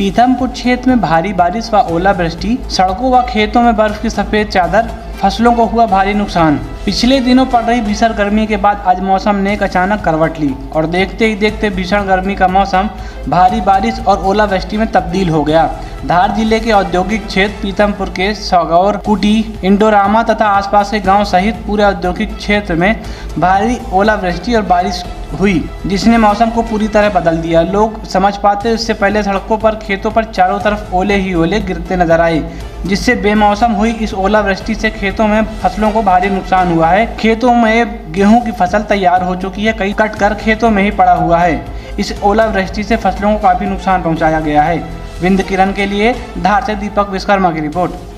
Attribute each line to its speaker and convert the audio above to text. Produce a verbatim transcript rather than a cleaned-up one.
Speaker 1: पीथमपुर क्षेत्र में भारी बारिश व ओलावृष्टि, सड़कों व खेतों में बर्फ की सफेद चादर, फसलों को हुआ भारी नुकसान। पिछले दिनों पड़ रही भीषण गर्मी के बाद आज मौसम ने एक अचानक करवट ली और देखते ही देखते भीषण गर्मी का मौसम भारी बारिश और ओलावृष्टि में तब्दील हो गया। धार जिले के औद्योगिक क्षेत्र पीथमपुर के सौगौर, कुटी, इंडोरामा तथा आसपास के गांव सहित पूरे औद्योगिक क्षेत्र में भारी ओलावृष्टि और बारिश हुई, जिसने मौसम को पूरी तरह बदल दिया। लोग समझ पाते उससे पहले सड़कों पर, खेतों पर चारों तरफ ओले ही ओले गिरते नजर आए, जिससे बेमौसम हुई इस ओलावृष्टि से खेतों में फसलों को भारी नुकसान हुआ है। खेतों में गेहूं की फसल तैयार हो चुकी है, कई कट कर खेतों में ही पड़ा हुआ है। इस ओलावृष्टि से फसलों को काफी नुकसान पहुंचाया गया है। विंध्य किरण के लिए धार से दीपक विश्वकर्मा की रिपोर्ट।